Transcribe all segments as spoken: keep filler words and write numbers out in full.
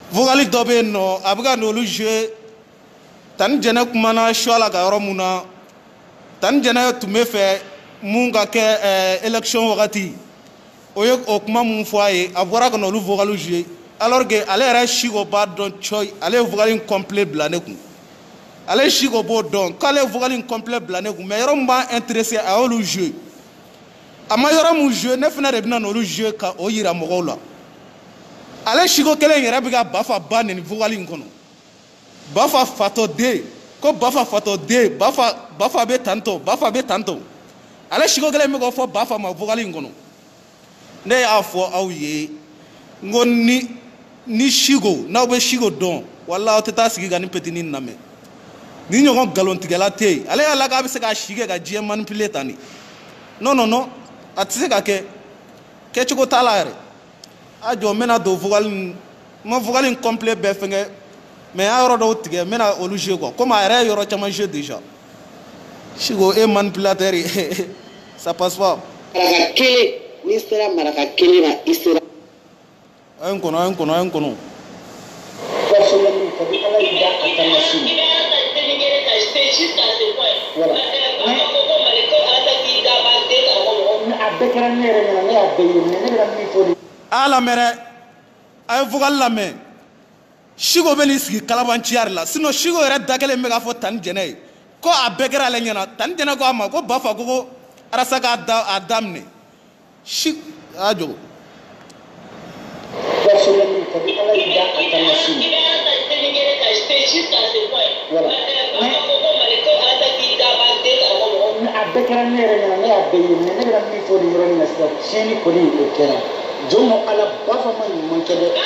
vogali dɔ bɛ yen nɔ a bɛ ka n'olu jouer Tani Jɛnɛ kumana choix la ka yɔrɔ mun na Tani Jɛnɛ tun bɛ fɛ mun ka kɛ élection wagati o ye o kuma mun fɔ a ye a bɔra ka n'olu vogali jouer alors que ale yɛrɛ siko b'a dɔn coy ale ye vogali complet bila ne kun ale siko b'o dɔn k'ale ye vogali complet bila ne kun mais yɔrɔ mun b'a intéressé a y'olu jouer a ma yɔrɔ mun jouer ne fana de bɛna n'olu jouer ka o yira mɔgɔw la ale siko kelen yɛrɛ bɛ ka Bafa ba nin vogali in kɔnɔ Bafa fatɔ den ko Bafa fatɔ den Bafa Bafa bɛ tantɔ Bafa bɛ tantɔ ale siko kelen bɛ ka fɔ Bafa ma vogali in kɔnɔ ne y'a fɔ aw ye n ko ni ni siko n'aw bɛ siko dɔn wala aw tɛ taa sigi ka ni petini lamɛn ni ɲɔgɔn nkalontigɛla tɛ yen ale y'a la k'a bɛ se ka si kɛ ka diɲɛ manipuler tan de non non non a tɛ se ka kɛ kɛcogo t'a la yɛrɛ a jɔ n bɛna don vogali n ma vogali complet bɛɛ fɛngɛ mais a yɔrɔ dɔw tigɛ n bɛna olu jouer quoi comme a yɛrɛ ye yɔrɔ caman jouer déjà siko e manipulateur ye ça passe pas. maraka kelen n'i sera maraka kelen na i sera. a ye n kɔnɔ a ye n kɔnɔ a ye n kɔnɔ. personnellement ka di ala y'i da a kan na sini. voilà. a bɛɛ kɛra ne yɛrɛ ɲɛna ne y'a bɛɛ ye mais ne bɛna min fɔ de. a lamɛn dɛ a ye vogali lamɛn siko bɛ n'i sigi kalabanciya la sinon siko yɛrɛ da kelen bɛ k'a fɔ Tani Jɛnɛ ye ko a bɛɛ kɛra ale ɲɛna Tani Jɛnɛ ko a ma ko Bafa ko ko arasa k'a da a daminɛ si a jɔ. personnellement ka di ala y'i da a kan na sini. voilà. a bɛɛ kɛra ne yɛrɛ ɲɛna ne y'a bɛɛ ye mais ne bɛna min fɔ nin yɔrɔ in na sisan tiɲɛni kɔni o kɛra jɔn ko ala Bafa ma ɲuman kɛ dɛ.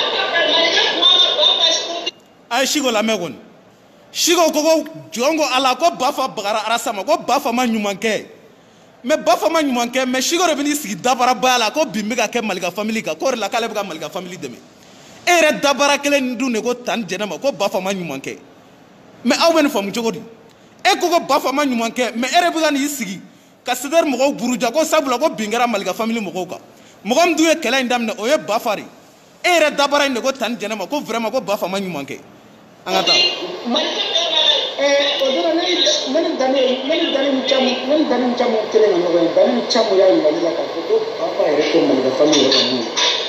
a ye siko lamɛn kɔni siko ko ko jɔn ko ala ko Bafa bagara arasa ma ko Bafa ma ɲuman kɛ mais Bafa ma ɲuman kɛ mais siko de bɛ n'i sigi dabarabaya la ko bin bɛ ka kɛ Malika famille kan ko o de la k'ale bɛ ka Malika famille dɛmɛ e yɛrɛ dabara kelen nin dun de ko Tani Jɛnɛ ma ko Bafa ma ɲuman kɛ mais aw bɛ nin faamu cogo di e ko ko Bafa ma ɲuman kɛ mais e yɛrɛ bɛ ka n'i sigi ka C D R mɔgɔw buruja ko sabula ko bin kɛra Malika famille mɔgɔw kan mɔgɔ min dun ye kɛlɛ in daminɛ o ye Bafa de e yɛrɛ dabara in de ko Tani Jɛnɛ ma ko vraiment ko Bafa ma ɲuman kɛ an ka taa. o dɔrɔn ne ni Dani ne ni Dani ni Camu ne ni Dani ni Camu kelen na ɲɔgɔn ye Dani ni Camu y'a yira ne la k'a fɔ ko Bafa yɛrɛ tɛ Malika famille yɛrɛ min ye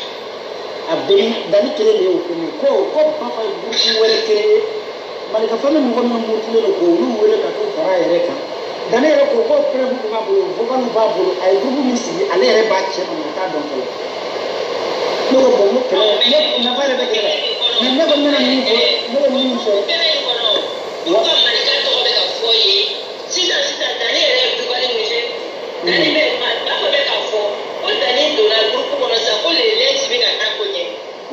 a bɛɛ Dani kelen de y'o kɛ ne ko ko Bafa ye buruku wɛrɛ kɛ Malika famille mɔgɔ min murutilen don k'olu wele ka t'u fara a yɛrɛ kan Dani yɛrɛ ko ko preuve b'a bolo vocal b'a bolo a ye groupe min sigi ale yɛrɛ b'a cɛ ma t'a dɔn fɔlɔ ne ko bon n ko kɛlɛ ne nafa yɛrɛ bɛ kɛ mais ne ko n bɛna min fɔ ne bɛ min fɔ. Nka Malika tɔgɔ bɛ ka fɔ ye sisan sisan Dani yɛrɛ ye vocal min kɛ Dani bɛ Bafa bɛ ka fɔ ko Dani donna groupe kɔnɔ sisan ko les legs bɛ ka taa ko ɲɛ.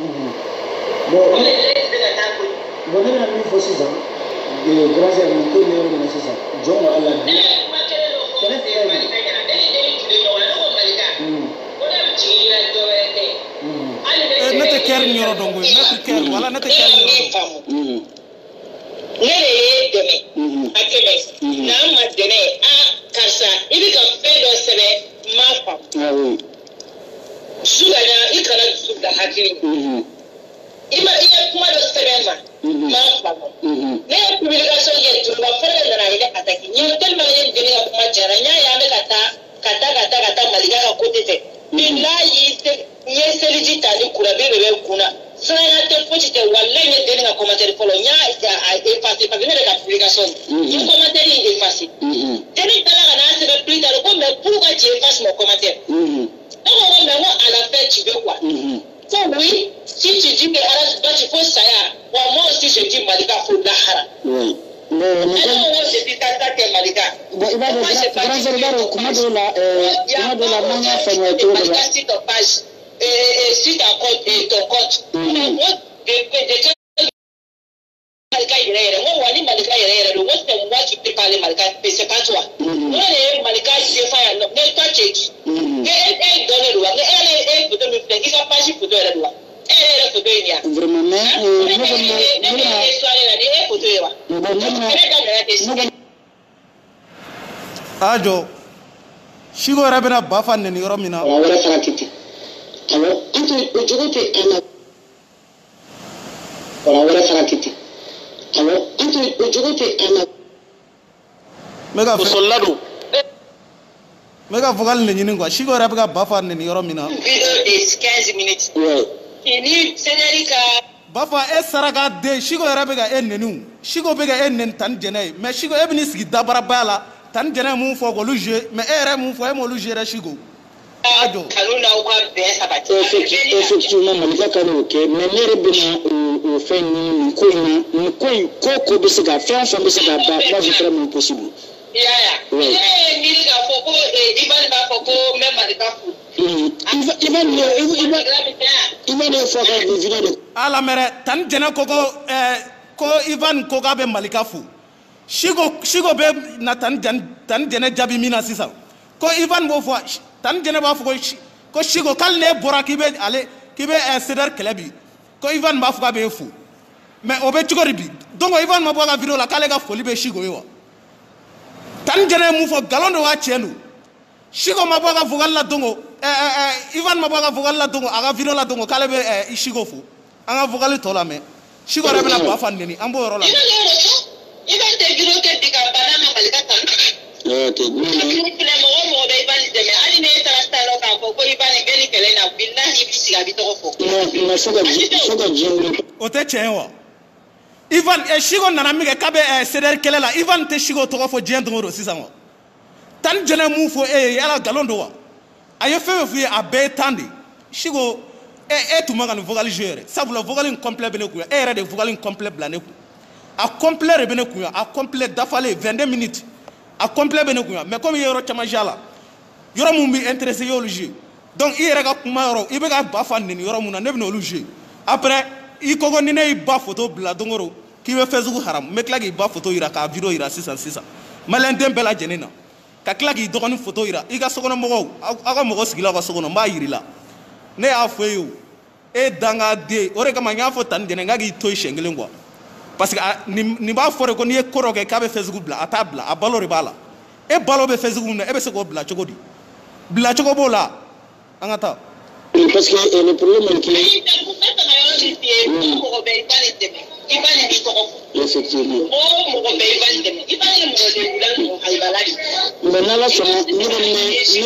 ko les legs bɛ ka taa ko ɲɛ. bon ne bɛna min fɔ sisan grand sœur nin ko in bɛ yɔrɔ min na sisan jɔn ko ala bi. ne ye kuma kelen dɔ fɔ Malika ɲɛna ne ni den tun bɛ ɲɔgɔn na ne ko Malika ko ne bɛ jigin la dɔ wɛrɛ tɛ. ne tɛ kɛri nin yɔrɔ dɔn koyi ne tɛ kɛri wala ne tɛ kɛri nin yɔrɔ dɔn. ne de ye dɛmɛ a tɛmɛ n'an ma dɛmɛ a karisa i bɛ ka fɛn dɔ sɛbɛn n m'a faamu dusu ka ɲa i kana dusu bila hakili i ma i ye kuma dɔ sɛbɛn ma n m'a faamu ne ye publication kɛ turuba fɔlɔ de nana yɛlɛ ataki n ye tellement ye n deni ka kuma jara n y'a ye an bɛ ka taa ka taa ka taa ka taa Malika ka côté fɛ bilayi n ye seliji ta ni kurabi de bɛ kun na siranya tɛ fosi tɛ walayi n ye deni ka commentaire fɔlɔ n y'a effacé parce que ne de ka publication n ye commentaire in effacé deni taara ka n'a sɛbɛn plus tard ko mais pourquoi tu effaces mon commentaire ne ko ko mais n ko à la fin tu veux quoi ko oui si tu dis que Arasba tu faut saya wa moi aussi je dis Malika faut lahara bon ne ko je dis ta ta tɛ Malika bon i b'a dɔn grand sœur b'a dɔn kuma dɔw la kuma dɔw la n'an y'a faamuya cogo dɔ la. Malika si ton page et si ton compte et ton compte moi de de Malika yɛrɛ yɛrɛ n ko wa ni Malika yɛrɛ yɛrɛ don n ko c'est moi qui peux parler Malika mais c'est pas toi n ko de ye Malika sefa yan nɔ ne toi tu es qui ne e e dɔnnen don wa ne e e photo min filɛ i ka page photo yɛrɛ don wa e yɛrɛ yɛrɛ photo ye nin ya vraiment mais ne kɔni ma ne bɛna histoire la ni e photo ye wa bon ne bɛna ne daminɛ tɛ si a jɔ siko yɛrɛ bɛna Bafa nɛni yɔrɔ min na. wa wɛrɛ fana tɛ ten awɔ an tɛ o jogo tɛ an na. Voilà, voilà, ça a quitté. Alors, entre le jour que Anna. Mega Soldado. Mega vocal ne quoi. Chigo Rabga Bafa ne yoromina. Vidéo de quinze minutes. Ouais. Ni Sénérica. Bafa e saraka de Chigo Rabga en nenu. Chigo bega en nen tan jene. Mais Chigo ebni sigi dabara bala. Tan jene mu fo go luje. Mais ere mu fo e mo luje ra Chigo. Ado. Kaluna ou ka be sabati. Effectivement, Malika Kano, ok. Mais nere bina au fait ni ko ni ko ko ko be se ga faire ça be se ga ba moi je ferai mon possible. Ya ya. Oui. Eh ni ga foko e Ivan ba foko même Malika fu. Ivan Ivan Ivan Ivan e foko ni vidéo de Ala mere tan jene koko eh ko Ivan koga be Malika fu. Chigo Chigo be na tan tan jene jabi mina sisa. Ko Ivan bo fo tan jene ba fo ko Chigo kal ne bora kibe ale kibe cedar klebi ko Ivan ba fo be fu mais obe chigori bi donc Ivan ma boga vidéo la kale ga foli be Chigo yo tan jene mu fo galondo wa chenu Chigo ma boga vogal la dongo eh eh Ivan ma boga vogal la dongo aga vidéo la dongo kale be eh Chigo fu anga vogal to la me Chigo rebe na ba fan neni ambo ro la Ivan te vidéo ke diga banana Malika tan. ok Ni kile mo mo be Ivan de me ali ne tara style ka ko ko Ivan ngeli kele na billahi bi siga bi to ko. non non soga soga jengro o te chenwa Ivan e Chigo nana mi ke kabe e cedar kele la Ivan te Chigo to ko fo jendo ro sisango tan jene mu fo e yala galondo wa aye fe fe a be tandi Chigo e e tu manga no vocal jouer ça vous le vocal incomplet bene ku e re de vocal incomplet blané ku a complet bene ku a complet dafale vingt-deux minutes a complet bene ku mais comme yoro chama jala yoro mu mi intéressé yo le jeu donc il rega kuma yoro i be ga ba fa ni yoro mu na ne bino le jeu après i kogo ni ne ba photo bla dongoro ki be Facebook haram me klagi ba photo ira ka video ira six six malen dem bela jenena ka klagi dogoni photo ira i ga sogono mo aga mo sigila ga sogono ma yirila ne a foyo e danga de ore kama nya fo tan jene ngagi toy shengele ngwa parce que ni ni ba fore ko ni e koro ke ka be Facebook bla ata bla a balori bala e balo be Facebook na e be se ko bla chogodi bla chogo bola angata parce que le problème est que effectivement mais là là ça nous nous nous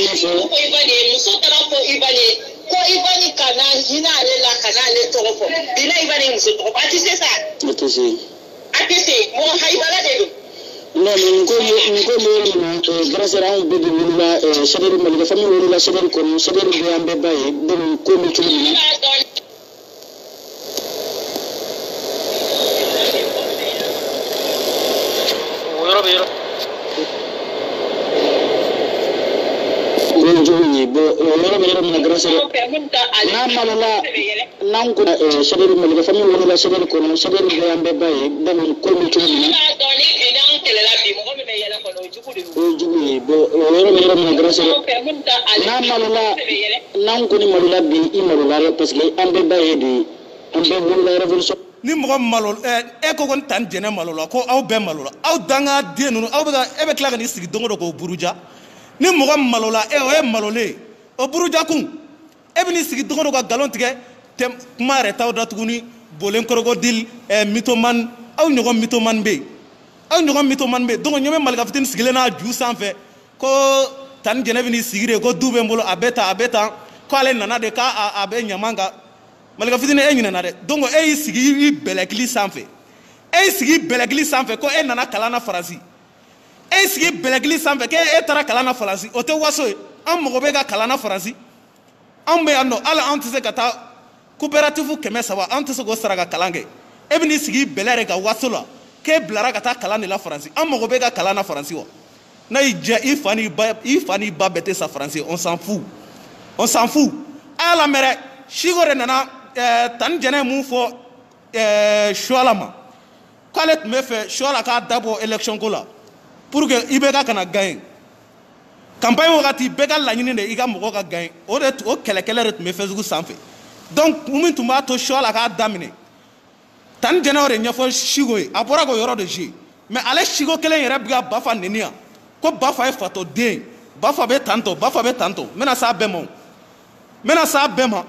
ko Ivan kana hina ale la kana ale to ko bila Ivan muso to pa ti se sa atese atese mo haibala de non ngo ngo mo grâce à un bébé la chérie Malika famille la chérie ko chérie bi ambe baye dem ko mi ci ni yoro be yoro joni bo yoro yoro na grâce na malala nan ko chérie Malika famille la chérie ko chérie bi ambe baye dem ko mi ci ni o jugu bo yoro yoro na grâce na malala nan ko ni malala bi i malala parce que ambe baye di ambe wala révolution ni mo malol e ko gon tan jene malola ko aw be malola aw danga de nunu aw be e be klaga ni sigi dongo ko buruja ni mo malola e o e malole o buruja kun e be ni sigi dongo ko galon tige tem mare taw datuguni bolen korogo dil e mitoman aw nyogo mitoman be aw nyogo mitoman be dongo nyome malga fitin sigile na ju sanfe ko tan jene be ni sigire ko dube mbolo abeta abeta ko ale nana de ka abe nyamanga malika fitine e nyina na de donc e sigi belekli sanfe e sigi belekli sanfe ko e nana kalana faransi e sigi belekli sanfe ke e tara kalana faransi o te waso am mo be ga kalana faransi am be ando ala antise kata coopérative keme sawa antise go saraga kalange e bini sigi belere ga waso la ke blara kata kalana la faransi am mo be ga kalana faransi wo na ije ifani ba ifani ba bete sa faransi on s'en fout on s'en fout ala mere shigore nana tan jene mu fo euh Choualama Khaled me fait Chouala ka dabo élection ko la pour que ibeka kana gagner campagne wakati beka la nyine de iga moko ka gagner o de o kele kele ret me Facebook sanfe donc mumin tumba to Chouala ka damine tan jene ore nyafo shigoy apora ko yoro de ji mais ale shigo kele yere biga bafa nenia ko bafa e fato de bafa be tanto bafa be tanto mena sa bemo mena sa bema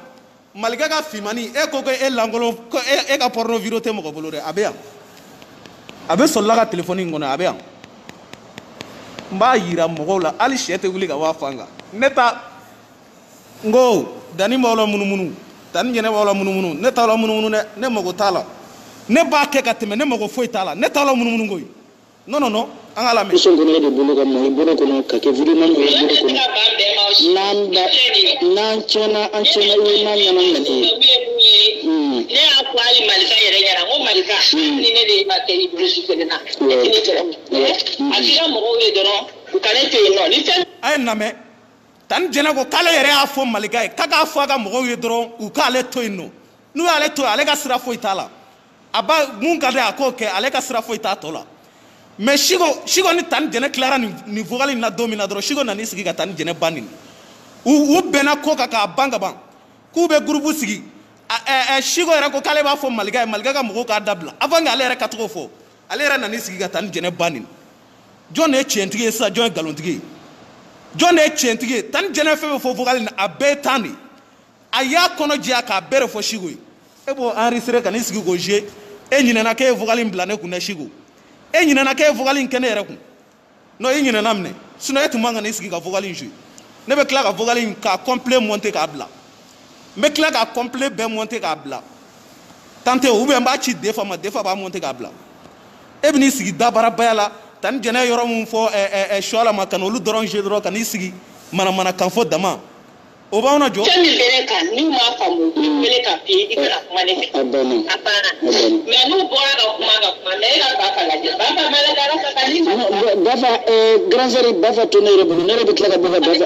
malgré ka fimani e ko ko e langolo ko e ka porno video te mo ko bolo de abeya abe solla ka téléphone ngona abeya mba yira mo la ali shete wuli ka wa fanga neta ngo dani mawla munu munu tan jene mawla munu munu neta la munu munu ne ne mo ko tala ne ba ke ka teme ne mo ko foi tala neta la munu munu ngoy non non non an ala me so ngone de bolo ka mo bolo ko no ka ke video man ko bolo ko nan da nan chena an chena yi nan nan nan ne a ko ali malika yere yara mo malika ni ne de ma ke ni bolo su ke na ni tere akira mo ko ye doro ku kale te no ni ten ay name tan jena ko kale yere a fo malika kaka fo ga mo ko ye doro u kale to ino nu ale to ale ga sira fo itala aba mun ka de akoke ale ka sira fo ita to la mais shigo shigo ni tan jene clara ni ni vogali na domina doro shigo na ni sigi ka tan jene banin u u bena ko ka ka banga ban ku be groupe sigi eh eh shigo era ko kale ba fo malga malga ka mo ka dabla avant ale era ka to fo ale era na ni sigi ka tan jene banin john e chentige sa john galontige john e chentige tan jene fe fo vogali na abetani aya kono jia ka bere fo shigo e bo enregistrer ka ni sigi go je e nyina na ke vogali blane ku na shigo e nyina na ke vogali nkene yere ku no e nyina namne sino etu manga ni sigi ka vogali nju ne be kla ka vogali ka complet monter ka bla me kla ka complet be monter ka bla tante ou be mba chi defa ma defa ba monter ka bla e bi ni sigi dabara bayala tan jene yoro mum fo e e shola ma kan olu doron je doro kan ni sigi mana mana kan fo dama o ba ona jo temi bere kan ni ma famu bele ka pi ikana kuma ne abana apana me no bora ka kuma ka kuma ne ka ba ka la je ba ba mala ka ka ka ni bafa eh grand série bafa tonere bu ne be tlaga bafa bafa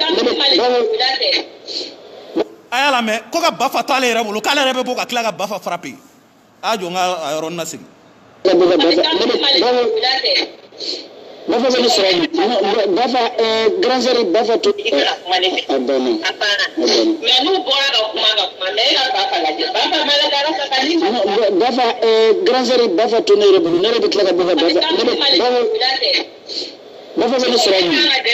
ayala me ko ka bafa tale re bulu kala re be bo ka tlaga bafa frapper ajo nga ayon na sigi bafa bafa bafa bani sirani bafa eh grand série bafa to ikana kuma ne abana apana me no bora ka kuma ka kuma ne ka ba ka la je ba ba mala ka ka ni bafa eh grand série bafa tonere bu ne be tlaga bafa bafa bafa bani sirani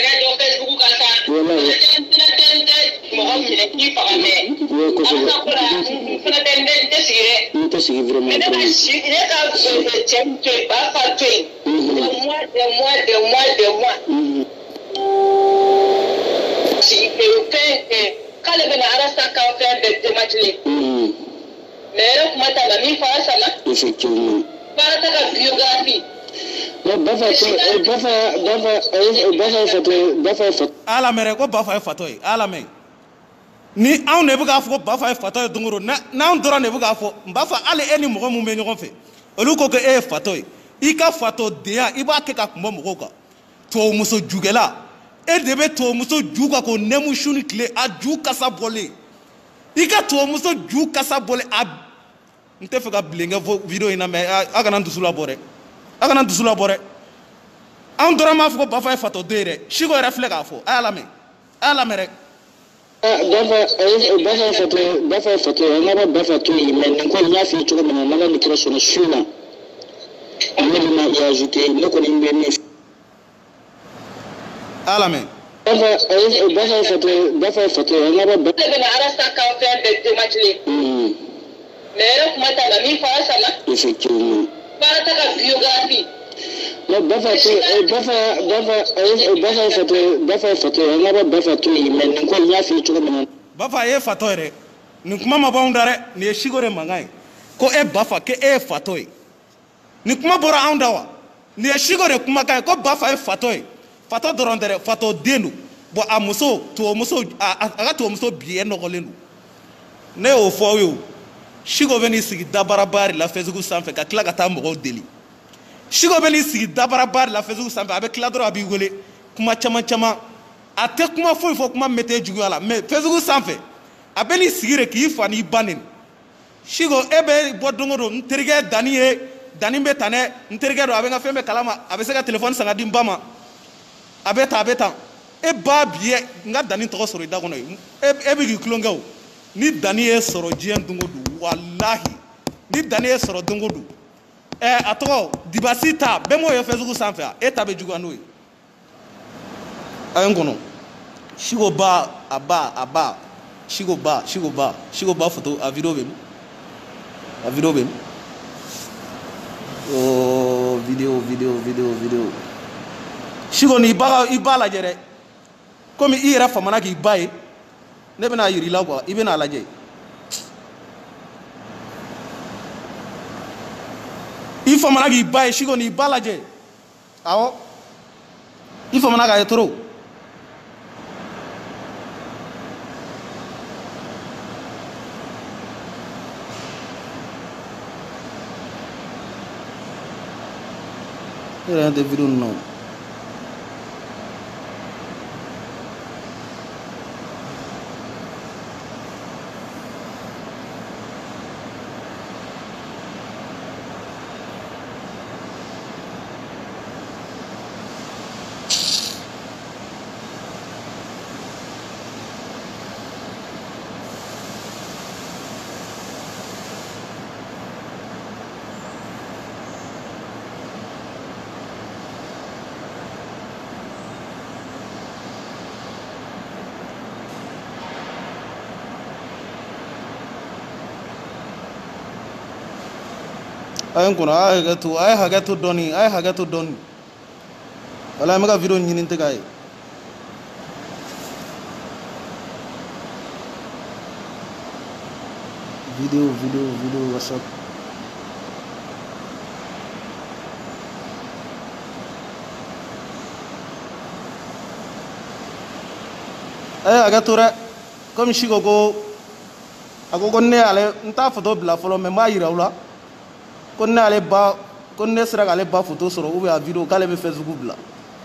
ala mere ko bafa fato ala me ni aw ne buga fo bafa fato dunguro na na ndoro ne buga fo bafa ale eni mo mu me nyon fe olu ko ke e fato i ka fato de ya i ba ke ka kumba mo ko to muso jugela e debe to muso juga ko nemu shuni kle a ju kasa bole i ka to muso ju kasa bole a nte fe ka blenga video ina me aga nan dusula bore aga nan dusula bore an dora ma fo bafa fato dere shigo reflect afo ala me ala me rek bafa bafa fato bafa fato ngaba bafa to men ko nya fi to men na ni kira sona shuna ameli na ya ajouter ne ko ni mbeni ala me bafa bafa fato bafa fato ngaba bafa na arasta ka fe de matli mere kuma ta la mi fa sala effectivement para ta ka biographie no bafa to bafa bafa bafa fato bafa fato ngaba bafa to men ko nya fi to men bafa ye fato re ni kuma ma baundare ni shigore mangai ko e bafa ke e fato ni kuma bora aundawa ni shigore kuma kai ko bafa e fato fato dorondere fato denu bo amuso to muso aga to muso biye no golenu ne o fo yo shigo veni sigi dabara bari la fezugu sanfe ka kila ka ta mo deli shigo beni sigi dabara bari la fezugu sanfe abe kila doro abi wole kuma chama chama ate kuma fo fo kuma mete jugu ala me fezugu sanfe abeni sigire ki fani banin shigo ebe bodongo do nterige dani e dani be tane nterige do abenga fembe kalama abe se ka telephone sanga dimbama abeta abeta e ba biye nga dani to soro da kono e be ki klonga ni dani e soro jien dungo du wallahi ni dani e soro dungo du eh ato dibasita bemo yo fezugu sanfe e tabe jugu anu ayon kono shigo ba aba aba Shigo ba, shigo ba, shigo ba photo a vidéo bem. A vidéo bem. Oh, vidéo, vidéo, vidéo, vidéo. Shigo ni ba iba la jere. Comme i yɛrɛ famana k'i ba ye, ne bɛna yiri la quoi, i bɛna lajɛ. I famana k'i ba ye, Shigo ni ba lajɛ. Awɔ. I famana k'a ye trop. Era de vidéo non. Ayen kono ay hagatu ay hagatu doni ay hagatu doni wala maga video nyini te kay video video video whatsapp ay hagatu ra comme Shigo go agogo ne ale nta photo bla folo me ma yira wala kon ne ale ba kon ne sera ale ba photo soro ou bien vidéo k'ale be Facebook bila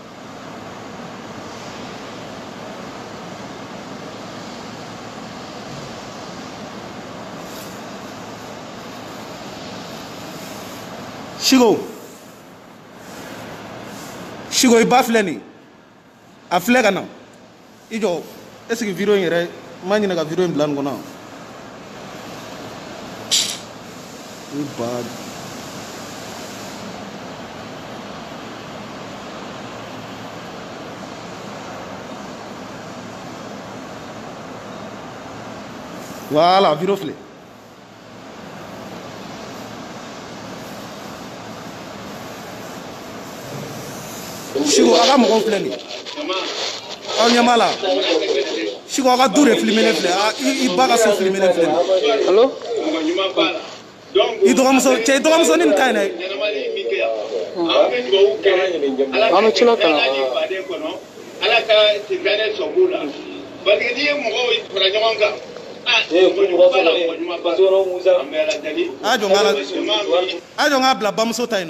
Shigo Shigo i ba filɛ nin a filɛ ka na i jɔ est-ce que vidéo in yɛrɛ ma ɲinɛ ka vidéo in bila nin kɔnɔ i ba voilà vidéo filɛ Shigo a ka mɔgɔw filɛ nin aw ɲɛ b'a la Shigo a ka du de filmé ne filɛ i ba ka so filmé ne filɛ nin allo i dɔgɔmuso cɛ i dɔgɔmuso nin ka ɲi dɛ an bɛ tila ka ala ka tigane sɔnbu la parce que n'i ye mɔgɔw fara ɲɔgɔn kan a jɔ n k'a bila bamuso ta in na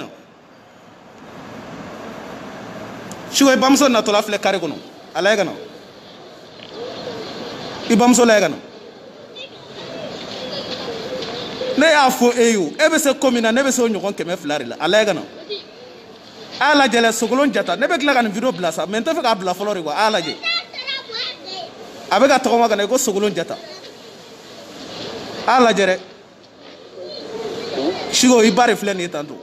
Shigo i bamuso natɔla filɛ kare kɔnɔ a lajɛ ka na i bamuso lajɛ ka na ne y'a fɔ e ye o e bɛ se ko min na ne bɛ se o ɲɔgɔn kɛmɛ fila de la a lajɛ ka na a y'a lajɛ dɛ Sogolon Jata ne bɛ tila ka nin video bila sa mais n tɛ fɛ k'a bila fɔlɔ de quoi a y'a lajɛ a bɛ ka tɔgɔma ka na i ko Sogolon Jata a y'a lajɛ dɛ Shigo i ba de filɛ nin ye tantôt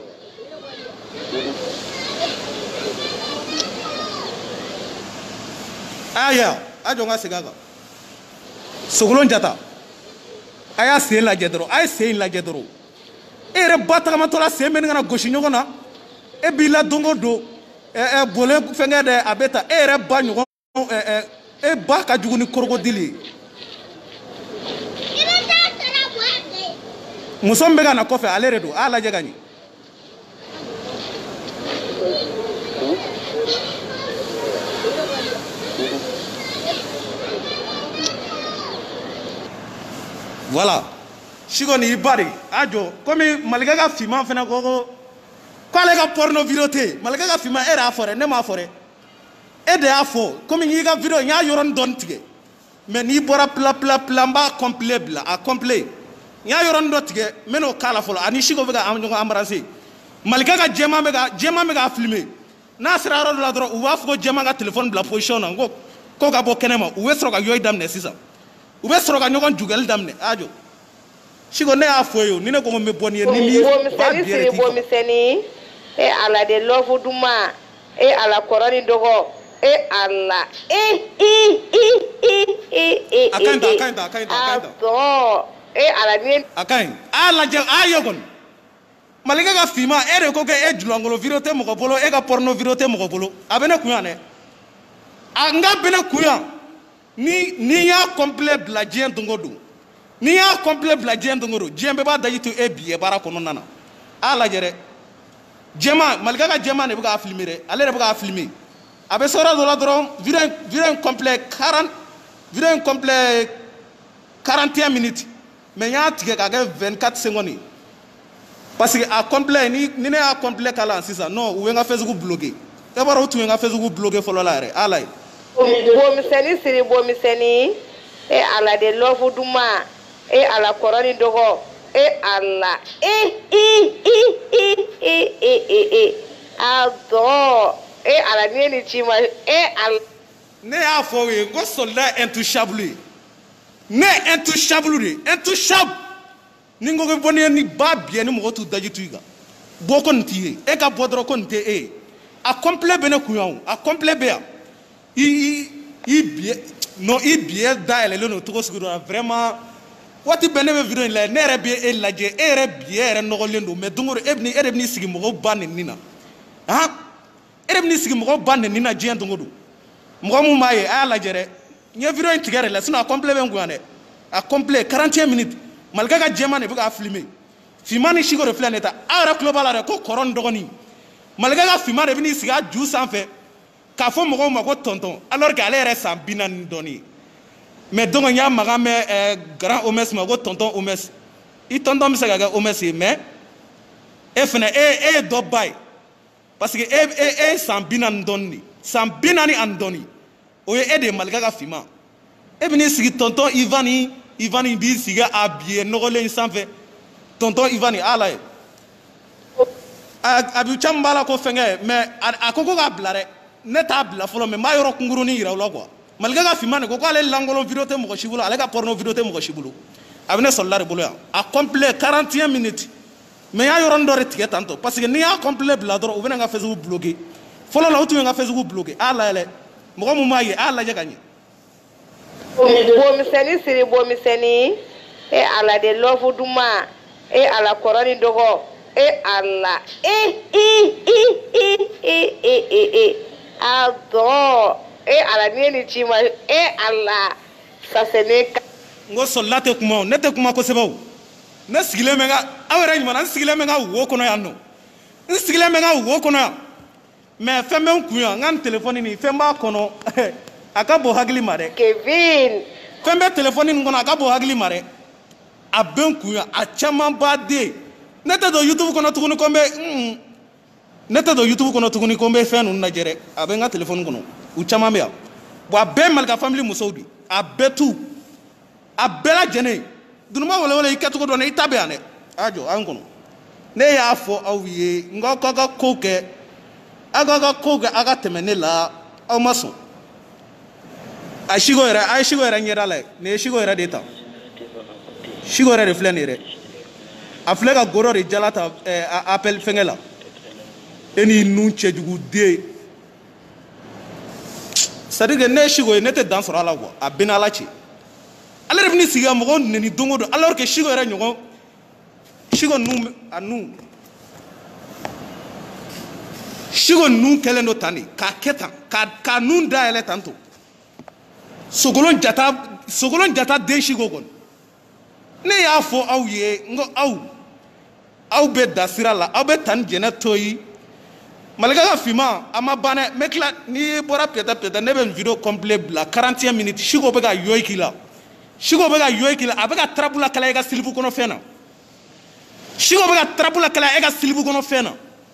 a y'a a jɔ n ka segin a kan Sogolon Jata a y'a sen lajɛ dɔrɔn a ye sen lajɛ dɔrɔn e yɛrɛ ba tagamatɔla sen bɛ nin kana gosi ɲɔgɔn na e b'i la don o don ɛ bolen fɛnkɛ dɛ a bɛ ta e yɛrɛ ba ɲɔgɔn ɛ e ba ka jugu ni korokodili ye muso min bɛ ka na kɔfɛ ale de don a y'a lajɛ ka ɲɛ voilà Shigo ni i ba de a jɔ komi malikɛ ka finman fana ko ko k'ale ka porno vidéo tɛ yen malikɛ ka finman e de y'a fɔ dɛ ne m'a fɔ dɛ e de y'a fɔ komi n y'i ka vidéo n y'a yɔrɔnin dɔɔni tigɛ mais n'i bɔra pila pila pila n b'a complet bila a complet n y'a yɔrɔnin dɔ tigɛ n bɛ n'o k'a la fɔlɔ ani Shigo bɛ ka ɲɔgɔn embrasser malikɛ ka jɛman bɛ ka jɛman bɛ k'a filmer n'a sera yɔrɔ dɔ la dɔrɔn u b'a fɔ ko jɛman ka téléphone bila position na n ko ko ka bɔ kɛnɛma u bɛ sɔrɔ ka yɔyi daminɛ sisan u bɛ sɔrɔ ka ɲɔgɔn jugɛli daminɛ a jɔ Shigo ne y'a fɔ ye o ni ne ko n bɛ bɔ nin ye ni min b'a bi yɛrɛ t'i kan e ala de lɔfu duma e ala kɔrɔ ni dɔgɔ e Allah e e e e e akainta akainta akainta akainta ado e ala ni akain ala je ayogon malika ka fima ere ko ke e julangolo virote mo ko bolo e ka porno virote mo ko bolo abene kuya ne anga bene kuya ni ni ya complet bla jien dongodo ni ya complet bla jien dongodo jembe ba dajitu e biye bara kono nana ala jere jema malika ka jema ne buka filmire ale ne buka filmer abe sora dola dron viren viren complet quarante viren complet quarante et un minutes mais ya tige ka ke vingt-quatre secondes parce que a complet ni ni ne a complet kala sisa non ou nga Facebook bloquer e baro tu nga Facebook bloquer folo la re ala bo miseni siri bo miseni e ala de lofu duma e ala koroni dogo e ala e e e e e e e ado e ala ni ni chima e ala ne a fo we go soldat intouchable ne intouchable intouchable ningo ko boni ni ba bien ni mo to daji tuiga boko ntie e ka bodro ko nte e a complet bene kuyon a complet be i i bien no i bien da ele no to ko siguro vraiment wati bene be video la ne re bien e laje e re bien re no lendo me dungoro ebni e ebni sigi mo ban nina ha e ebni sigi mo ban nina jien dungodo mo mo maye ala jere nye video intigare la sino a complet be ngwane a complet quarante et un minutes malgré que Djema ne veut pas filmer, filmer chico reflet neta. Ara global ara ko koron dogoni. Malgré que filmer revenu ici à Djous en fait, qu'a fait mon mago tonton. Alors qu'elle est sans binan doni. Mais donc il y a magame grand omes mago tonton omes. Il tonton me sagaga omes mais e fene e e dobay. Parce que e e sans binan doni, sans binani andoni. Oye aide malgré que filmer. E venu ici tonton Ivani Ivani bi siga abie nogole sanfe tonton Ivani ala e abu chambala ko fenge mais akoko ga blare ne ta bla folo mais mayoro kunguru ni ira lo quoi malga ga fimane ko ko ale langolo video te mo shibulu ale ga porno video te mo shibulu abne sollare bulu ya a complet quarante et un minutes mais ya yoro ndore tike tanto parce que ni ya complet bla doro ubena ga Facebook bloquer folo la utu nga Facebook bloquer ala ele mo mo maye ala je gagner bo miseni siri bo miseni e ala de lofu duma e ala koroni dogo e ala e e e e e e e e ado e ala ni ni chima e ala saseneka ngo sollate kuma nete kuma ko sebo ne sigile menga awere nyima na sigile menga wo kono ya no sigile menga wo kono ya mais fembe nkuya ngan telephone ni femba kono akabo hagli mare Kevin fembe telephone ni ngona akabo hagli mare abenkuya a chama bade nete do YouTube kono tukuni kombe mm nete do YouTube kono tukuni kombe fenu na jere abenga telephone kono u chama me bo abe malka family musaudi abetu abela jene dunuma wala wala ikatu ko do na itabe ane ajo ankono ne ya fo awiye ngoko ga koke agaga koke aga temene la o maso a shigo era a shigo era nyera la ne shigo era deta shigo era reflet nere a flega goro re jalata appel fengela eni nu chejugu de sadiga ne shigo ne te dans sur ala quoi a benala chi ala revni siga mo ne ni dongo do alors que shigo era nyogo shigo nu anu shigo nu kelendo tani ka keta ka ka nu da ele tanto sogolon jata sogolon jata de shigo gon ne ya fo awye ngo aw aw be dasira la aw be tan jena toyi malga ga fima ama bane mekla ni bora peta peta ne be video complet la quarante et un minutes shigo be ga yoy kila shigo be ga yoy kila abega trabula kala ga silbu kono fena shigo be ga trabula kala ga silbu kono fena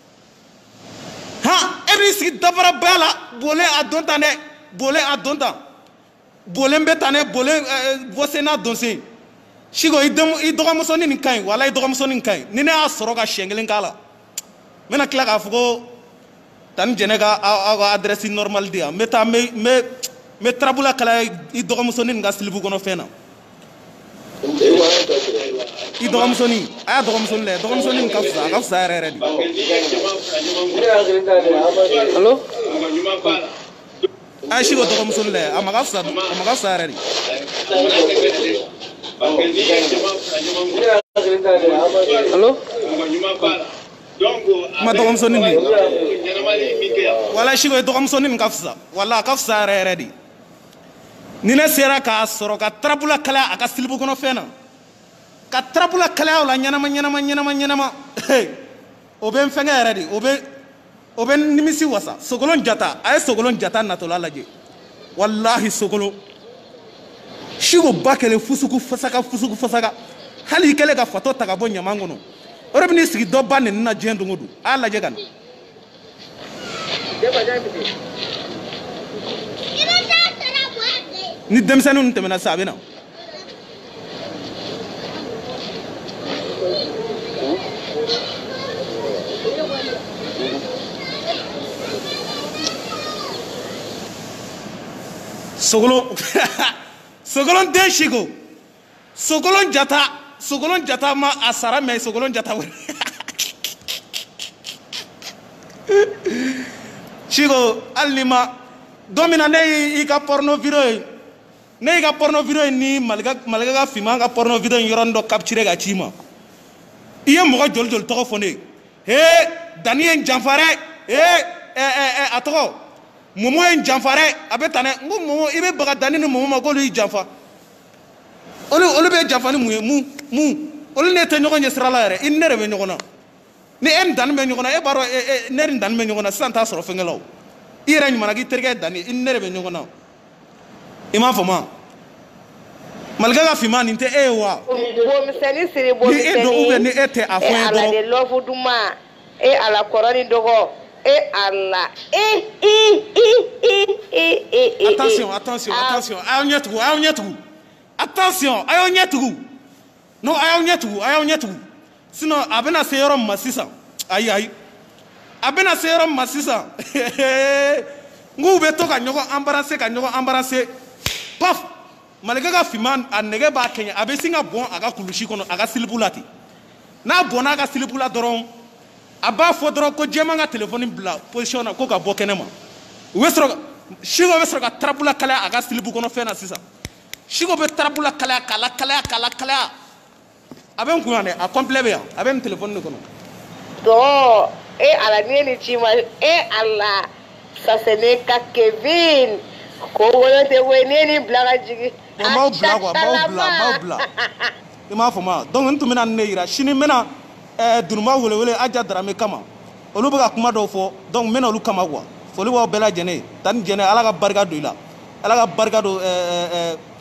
ha every sig dabara bala bole adonta ne bole adonta bole mbetane bole vosena donse shigo idem idoga musoni ni kai wala idoga musoni ni kai ni ne asoro ga shengelen kala mena kila ga fugo tan jenega a adresse normal dia meta me me me trabula kala idoga musoni nga silbu kono fena idoga musoni aya doga musoni le doga musoni ka fusa ka fusa rere di Hello? ay shigo to kom sulle amaga sa amaga sa rari Hello? ma to kom sonni wala shigo to kom sonni kafsa wala kafsa rari ni ne sera ka soro ka trapula kala aka silbu kono fena ka trapula kala la nyana ma nyana ma nyana ma nyana ma o ben fenga rari o be o ben nimisi wasa sogolon jata ay sogolon jata na to la laje wallahi sogolo shigo bakele fusuku fasaka fusuku fasaka hali kele ka fato ta ka bo nyamangono ore bini sigi do ban na jendo ngodu ala je kan ni demsanu ntemena sabena sogolo sogolon de shigo sogolon jata sogolon jata ma asara me sogolon jata shigo alima domina ne i ka porno video ne i ka porno video ni malga malga ka fima ka porno video yorondo capturer ga chima iye mo jol jol to fone he danien janfare he eh eh atoko momo en janfare abetane ngo momo ibe baga danini momo ma ko lu janfa olu olu be janfa ni mu mu mu olu ne te nyogo nyesra la re in nere be nyogo na ni en dan be nyogo na e baro e nere dan be nyogo na santa soro fengelo ira nyuma na gi terge dani in nere be nyogo na ima foma malga ga fima ni te e wa bo miseni siri bo miseni ni do ube ni ete afo e ala de lofu duma e ala korani dogo e ala e e e e attention attention attention ayo nyetu ayo nyetu attention ayo nyetu no ayo nyetu ayo nyetu sino abena seyoro masisa ayi ayi abena seyoro masisa ngu be to ka nyogo embarrasser ka nyogo embarrasser paf malga ga fiman anege ba kenya abesinga bon aga kulushi kono aga silibulati na bona aga silibula doron aba fo doron ko jema nga telephone bla position ko ka bokene ma wesro shigo wesro ka trapula kala aga silibu kono fena sisa shigo be trapula kala kala kala kala kala aben kuane a complet be aben telephone kono do e ala ni chima e ala ça ce n'est qu'à Kevin ko wona te weneni blaga jigi ma bla quoi ma bla ma bla e ma foma donc ntu mena neira shini mena eh dunuma wole wole aja drame kama olu baga kuma do fo donc mena olu kama quoi fo lu wa bela jene tan jene ala ga barga do ila ala ga barga do eh eh